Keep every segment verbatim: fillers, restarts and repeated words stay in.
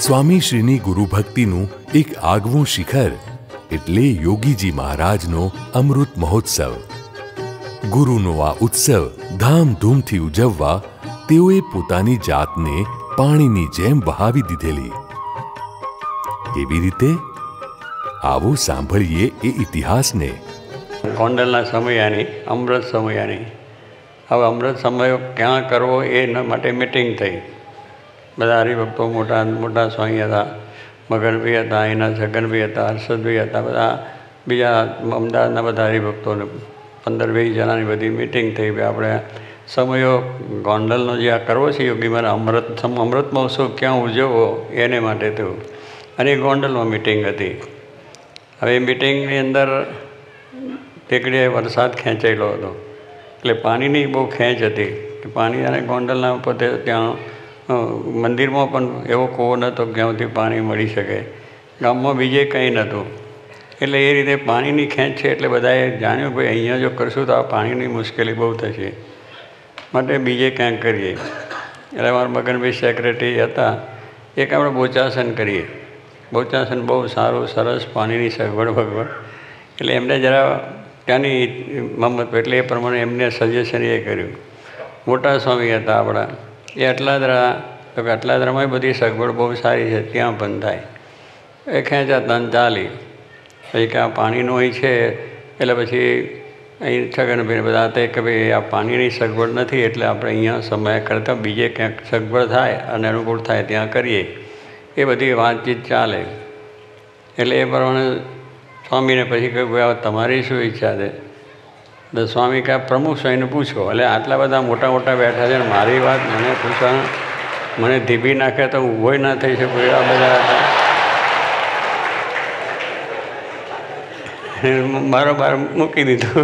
સ્વામીશ્રીની ગુરુભક્તિનું એક આગવું શિખર એટલે યોગીજી મહારાજનો અમૃત મહોત્સવ. ગુરુનો આ ઉત્સવ ધામધૂમથી ઉજવવા તેઓએ પોતાની જાતને પાણીની જેમ વહાવી દીધેલી. કેવી રીતે? આવો સાંભળીએ એ ઇતિહાસને. ગોંડલના સમયાની અમૃત સમયાની હવે અમૃત સમય ક્યાં કરવો એના માટે મિટિંગ થઈ. બધા હરિભક્તો મોટા મોટા સ્વામી હતા, મગનભાઈ હતા, એના છગનભાઈ હતા, હર્ષદભાઈ હતા, બધા બીજા અમદાવાદના બધા હરિભક્તોને પંદર વીસ જણાની બધી મિટિંગ થઈ. આપણે સમયો ગોંડલનો જે આ કરવો છે યોગી મારા અમૃત અમૃત મહોત્સવ ક્યાં ઉજવવો એને માટે થયું. અને ગોંડલમાં મિટિંગ હતી. હવે મિટિંગની અંદર ટેકડીએ વરસાદ ખેંચાયેલો હતો એટલે પાણીની બહુ ખેંચ હતી કે પાણી અને ગોંડલના પોતે ત્યાં મંદિરમાં પણ એવો કૂવો નહોતો જ્યાંથી પાણી મળી શકે. ગામમાં બીજે કંઈ નહોતું. એટલે એ રીતે પાણીની ખેંચ છે એટલે બધાએ જાણ્યું ભાઈ અહીંયા જો કરશું તો આ પાણીની મુશ્કેલી બહુ થશે, માટે બીજે ક્યાંક કરીએ. એટલે અમારા મગનભાઈ સેક્રેટરી હતા, એક આપણે બોચાસન કરીએ. બોચાસન બહુ સારું સરસ પાણીની સગવડ ભગવડ. એટલે એમને જરા ત્યાંની મમત એટલે એ પ્રમાણે એમને સજેશન એ કર્યું. મોટા સ્વામી હતા આપણા, એ અટલાદરા તો કે અટલાદરામાં બધી સગવડ બહુ સારી છે, ત્યાં પણ થાય. એ ખેંચાતા ચાલી પછી કે આ પાણીનું અહીં છે એટલે પછી અહીં છગનભાઈ બધા હતા કે ભાઈ આ પાણીની સગવડ નથી એટલે આપણે અહીંયા સમય કરતાં બીજે ક્યાંક સગવડ થાય અને અનુકૂળ થાય ત્યાં કરીએ. એ બધી વાતચીત ચાલે. એટલે એ પ્રમાણે સ્વામીને પછી કહ્યું ભાઈ તમારી શું ઈચ્છા છે? તો સ્વામી કહે પ્રમુખ સ્વામીને પૂછો. એટલે આટલા બધા મોટા મોટા બેઠા છે ને મારી વાત મને પૂછવા મને ધીબી નાખે તો ઊભો ના થઈ શકું એવા બધા હતા. બરોબર મૂકી દીધું.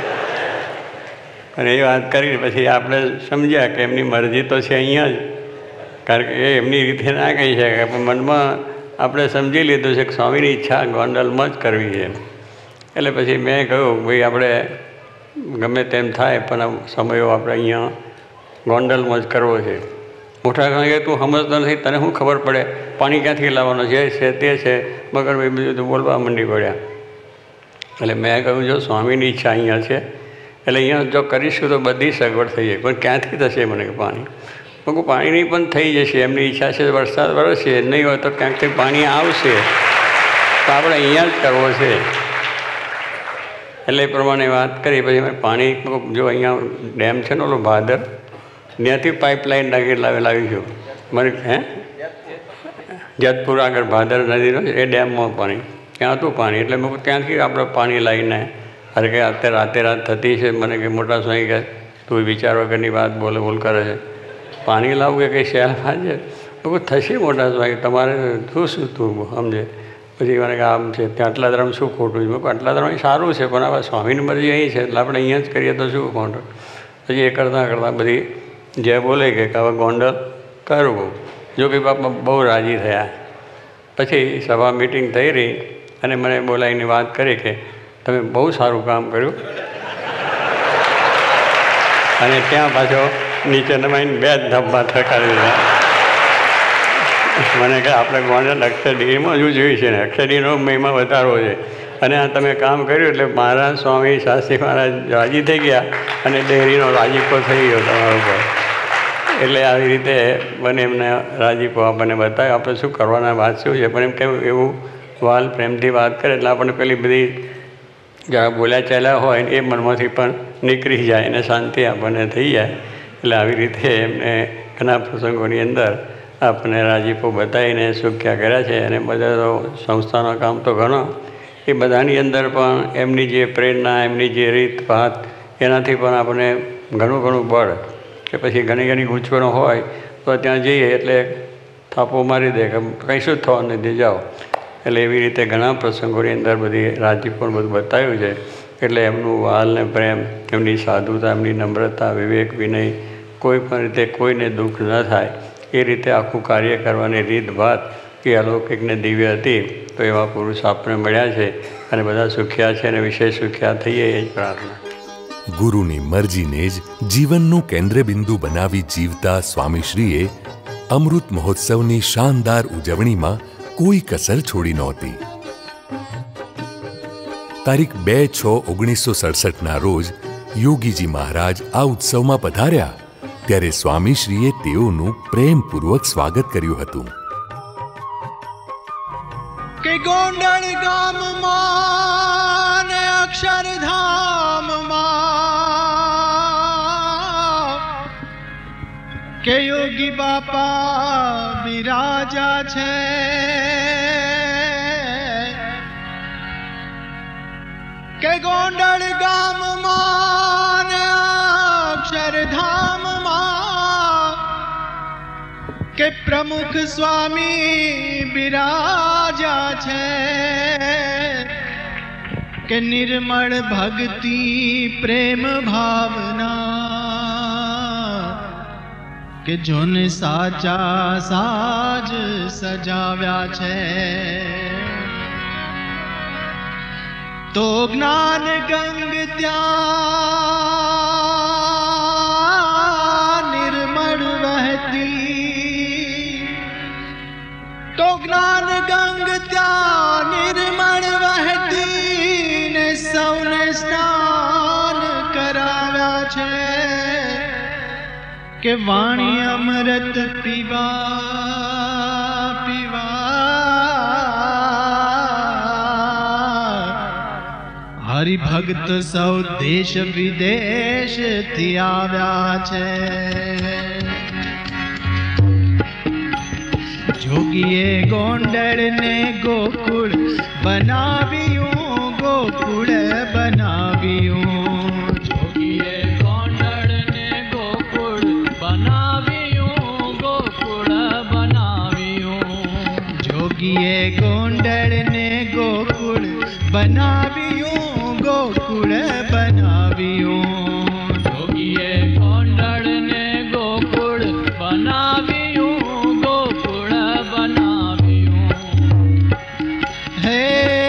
અને એ વાત કરીને પછી આપણે સમજ્યા કે એમની મરજી તો છે અહીંયા જ, કારણ કે એ એમની રીતે ના કહી શકે. પણ મનમાં આપણે સમજી લીધું છે કે સ્વામીની ઈચ્છા ગોંડલમાં જ કરવી છે. એટલે પછી મેં કહ્યું ભાઈ આપણે ગમે તેમ થાય પણ સમયો આપણે અહીંયા ગોંડલમાં જ કરવો છે. મોટા સ્વામી કે તું સમજતો નથી, તને શું ખબર પડે પાણી ક્યાંથી લાવવાનો જે છે તે છે. મગર ભાઈ બીજું તો બોલવા માંડી પડ્યા. એટલે મેં કહ્યું જો સ્વામીની ઈચ્છા અહીંયા છે એટલે અહીંયા જો કરીશું તો બધી સગવડ થઈ જાય. પણ ક્યાંથી થશે? મને કે પાણી હું પાણીની પણ થઈ જશે. એમની ઈચ્છા છે વરસાદ વરસશે, નહીં હોય તો ક્યાંકથી પાણી આવશે તો આપણે અહીંયા જ કરવો છે. એટલે એ પ્રમાણે વાત કરી. પછી મેં પાણી જો અહીંયા ડેમ છે ને ઓલો ભાદર, ત્યાંથી પાઇપલાઇન નાખી લાવી લાવીશું. મને હે જેતપુર આગળ ભાદર નદીનો એ ડેમમાં પાણી ત્યાં હતું પાણી. એટલે મેં ત્યાંથી આપણે પાણી લાવીને અરે કે અત્યારે રાતે રાત થતી છે. મને કે મોટા સ્વામી કહે તું વિચાર વગરની વાત બોલે બોલ કરે છે, પાણી લાવવું કે કંઈ શહેરમાં છે તો થશે મોટા સ્વામી તમારે શું શું તું સમજે. પછી મને કે આમ છે ત્યાં આટલા ધર્મ શું ખોટું છે? મેં આટલા ધર્મ સારું છે પણ હવે સ્વામીની મરજી અહીં છે એટલે આપણે અહીંયા જ કરીએ તો શું ખોટું. પછી એ કરતાં કરતાં બધી જે બોલે કે હવે ગોંડલ કરવું. જો કે બાપા બહુ રાજી થયા. પછી સભા મિટિંગ થઈ રહી અને મને બોલાવીને વાત કરી કે તમે બહુ સારું કામ કર્યું. અને ત્યાં પાછો નીચે નમાઈને બે જ ધબ્બા થકાવી દીધા. મને કહે આપણે ગોંડલ અક્ષરડીમાં જ જોયું છે ને અક્ષરડીનો મહિમા વધારો છે અને આ તમે કામ કર્યું એટલે મહારાજ સ્વામી શાસ્ત્રી મહારાજ રાજી થઈ ગયા અને ડેરીનો રાજીપો થઈ ગયો તમારા ઉપર. એટલે આવી રીતે મને એમને રાજીપો આપણને બતાવ્યો. આપણે શું કરવાના વાત શું છે પણ એમ કેવું એવું વાલ પ્રેમથી વાત કરે એટલે આપણને પેલી બધી જરા બોલ્યા ચાલ્યા હોય એ મનમાંથી પણ નીકળી જાય અને શાંતિ આપણને થઈ જાય. એટલે આવી રીતે એમને ઘણા પ્રસંગોની અંદર આપણને રાજીપો બતાવીને સુખ્યા કર્યા છે. અને બધા તો સંસ્થાનો કામ તો ઘણો એ બધાની અંદર પણ એમની જે પ્રેરણા એમની જે રીત વાત એનાથી પણ આપણને ઘણું ઘણું બળ કે પછી ઘણી ઘણી ગૂંચવણો હોય તો ત્યાં જઈએ એટલે થાપો મારી દે કે કંઈ શું થવાનું નથી જાઓ. એટલે એવી રીતે ઘણા પ્રસંગોની અંદર બધી રાજીપો બધું બતાવ્યું છે. એટલે એમનું વાલ ને પ્રેમ, એમની સાધુતા, એમની નમ્રતા, વિવેક, વિનય, કોઈ પણ રીતે કોઈને દુઃખ ન થાય એ રીતે આખું કાર્ય કરવાની રીત વાત એ અલૌકિકને દિવ્ય હતી. તો એવા પુરુષ આપણે મળ્યા છે અને બધા સુખ્યા છે અને વિશેષ સુખ્યા થઈએ એ જ પ્રાર્થના. ગુરુની મરજીને જ જીવનનું કેન્દ્રબિંદુ બનાવી જીવતા સ્વામીશ્રીએ અમૃત મહોત્સવની શાનદાર ઉજવણીમાં કોઈ કસર છોડી નહોતી. તારીખ બે છ ઓગણીસો સડસઠના રોજ યોગીજી મહારાજ આ ઉત્સવમાં પધાર્યા ત્યારે સ્વામીશ્રીએ તેઓનું પ્રેમપૂર્વક સ્વાગત કર્યું હતું. કે ગોંડલ ગામમાં ને અક્ષરધામમાં કે યોગી બાપા બિરાજા છે. કે ગોંડલ ગામમાં ને અક્ષરધામમાં કે પ્રમુખ સ્વામી બિરાજા છે. કે નિર્મળ ભક્તિ પ્રેમ ભાવના કે જોને સાચા સાજ સજાવ્યા છે. તો જ્ઞાન ગંગ ત્યાં નિર્મળ વહેતી. તો જ્ઞાન ગંગ ત્યાં નિર્મળ વહેતી ને સૌને સ્નાન કરાવ્યા છે. કે વાણી અમૃત પીવા પીવા હરિભક્ત સૌ દેશ વિદેશ થી આવ્યા છે. જોગીએ ગોંડળ ને ગોકુળ બનાવ્યું, ગોકુળ બનાવ્યું. જોગીએ ગોંડળ ને ગોકુળ બનાવ્યું, ગોકુળ બનાવ્યું. જોગીએ ગોંડળ ને ગોકુળ બનાવ્યું, ગોકુળ બનાવ્યું. જોગીએ ગોંડળ ને ગોકુળ બનાવ્યું, ગોકુળ બનાવ્યું. હે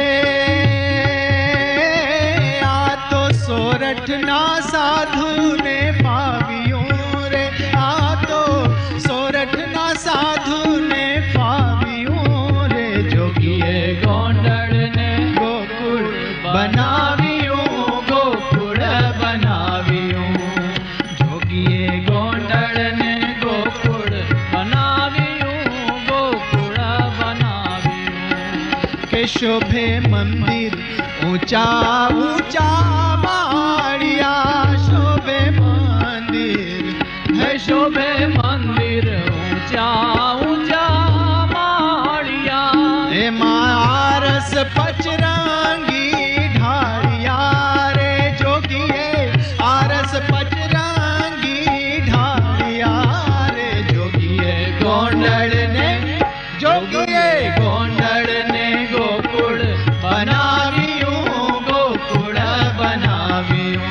આ તો સોરઠ ના સાધુ ને પાવ્યું રે. આ તો સોરઠ ના સાધુ ને પાવ્યું રે. જોગીએ ગોંડળ ને ગોકુળ બનાવ્યું, ગોકુળ બનાવ્યું. જોગીએ ગોંડળ ને ગોકુળ બનાવ્યું, ગોકુળ બનાવ્યું. કે શોભે મંદિર ઊંચા ઊંચા માળિયા. શોભે મંદિર હે શોભે મંદિર ઊંચા ઊંચા માળિયા. એમાં આરસ પચરંગી ઢાળિયા રે. જોગીએ આરસ પચરંગી ઢાળિયા રે. જોગીએ ગોંડળ ને જોગીએ ગોંડળ ને ગોકુળ બનાવ્યું, ગોકુળ બનાવ્યું.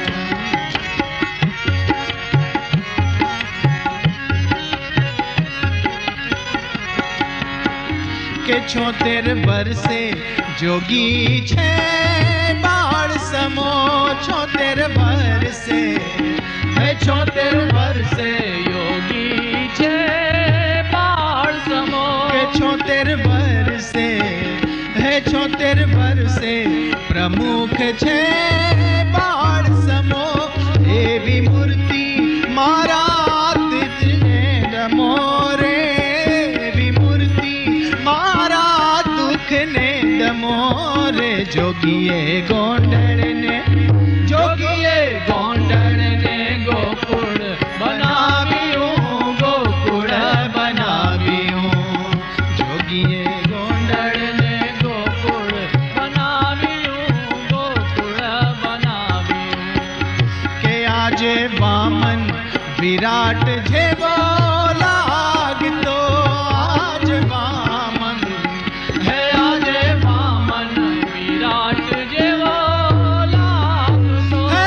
કે છોતેર વર્ષે જોગી છે બાળ સમો. છોતેર વર્ષે હે છોતેર વર્ષે યોગી છે બાળ સમો. કે છોતેર વર્ષે હે છોતેર વર્ષે પ્રમુખ છે બાળ સમો. એવી મૂર્તિ મારા તિજને નમો રે. એવી મૂર્તિ મારા દુઃખ ને દમો રે. જોગીએ ગોંડળ ને જોગીએ ગોંડળ ને ગોકુળ બનાવ્યું, ગોકુળ બનાવ્યું. જોગીએ ગોંડળ ને ગોકુળ બનાવ્યું, ગોકુળ બનાવ્યું. કે આજે વામન વિરાટ જેવો લાગતો. આજ વામન હે આજે વામન વિરાટ જેવો લાગતો. હે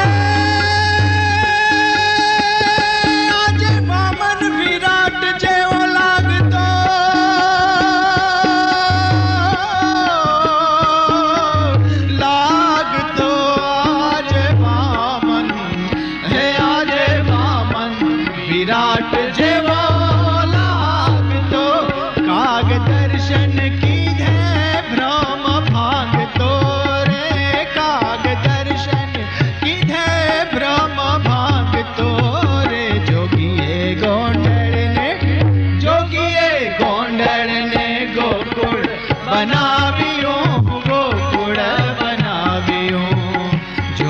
આજે વામન વિરાટ જેવો લાગતો. લાગતો આજે વામન હે આજે વામન વિરાટ જે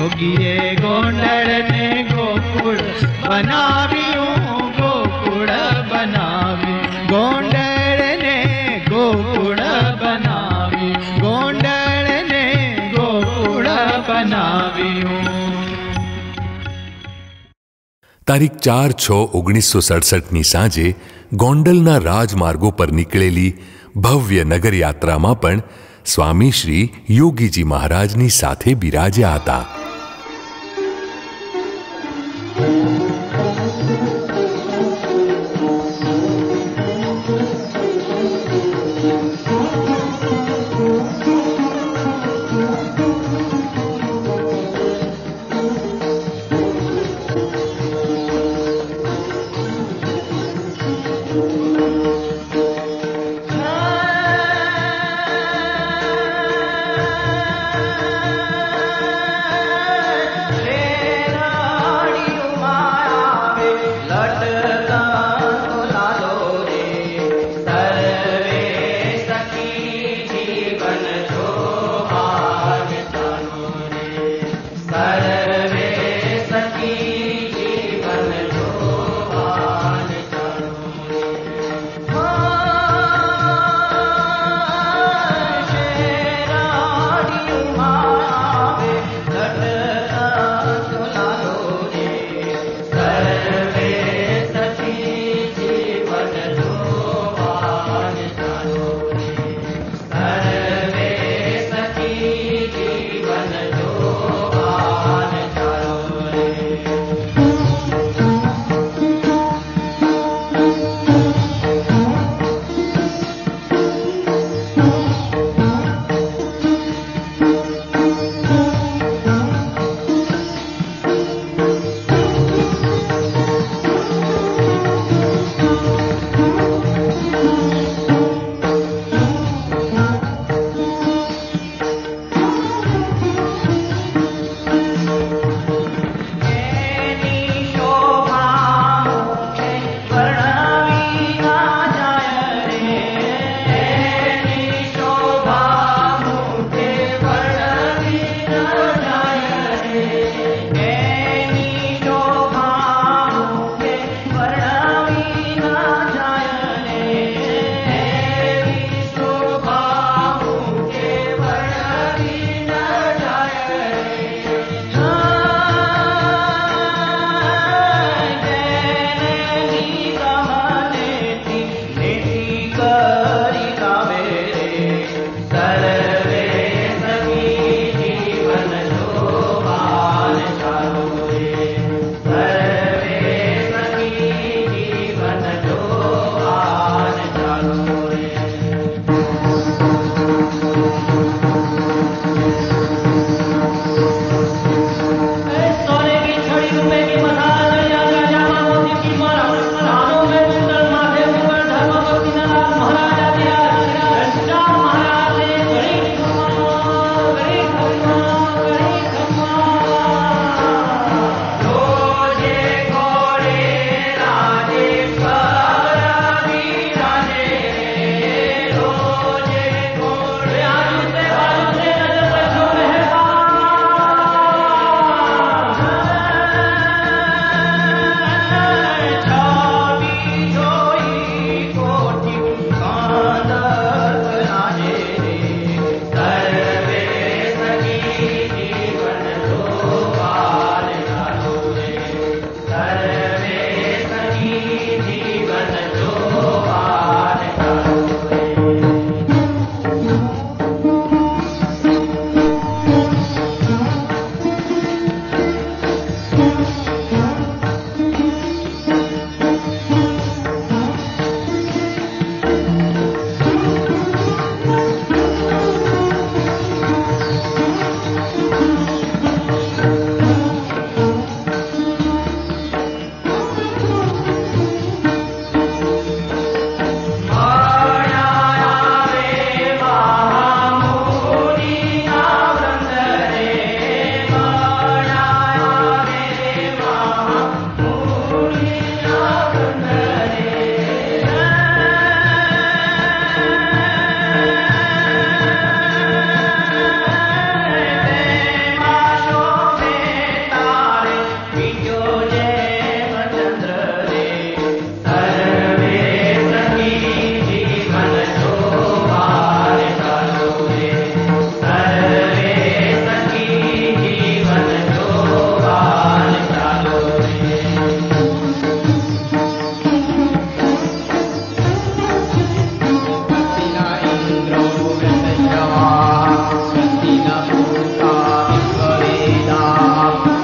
जोगिए गोंडल ने गोकुल बनाव्યું गोकुल बनाव्યું गोंडल ने गोकुल बनाव्યું गोंडल ने गोकुल बनाव्યું। તારીખ ચાર છ ઓગણીસો સડસઠની સાંજે ગોંડલના રાજમાર્ગો પર નીકળેલી ભવ્ય નગરયાત્રામાં પણ સ્વામી શ્રી યોગીજી મહારાજની સાથે બિરાજ્યા હતા। जीवन जो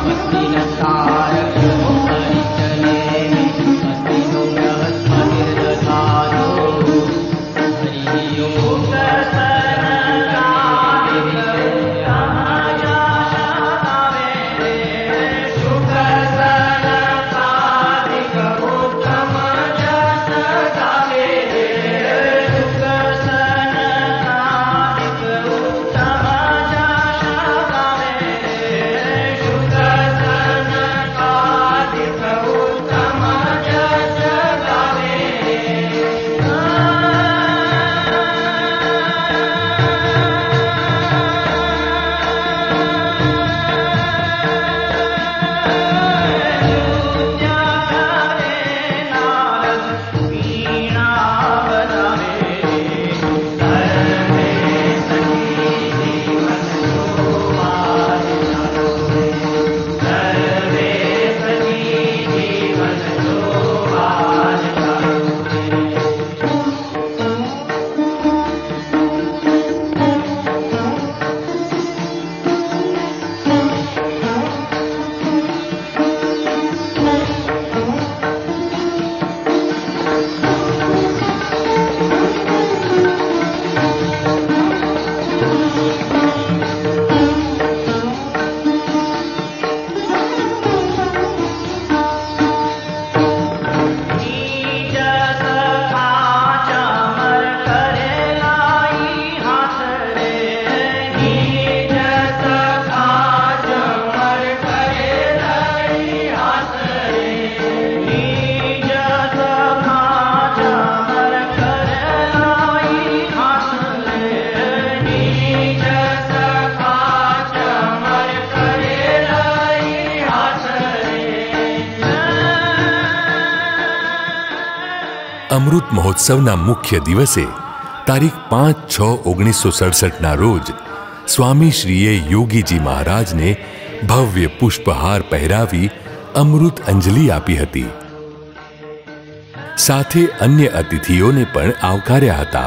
અમૃત મહોત્સવના મુખ્ય દિવસે તારીખ પાંચ છ ઓગણીસો સડસઠના રોજ સ્વામીશ્રીએ યોગીજી મહારાજને ભવ્ય પુષ્પહાર પહેરાવી અમૃત અંજલિ આપી હતી. સાથે અન્ય અતિથિઓને પણ આવકાર્યા હતા.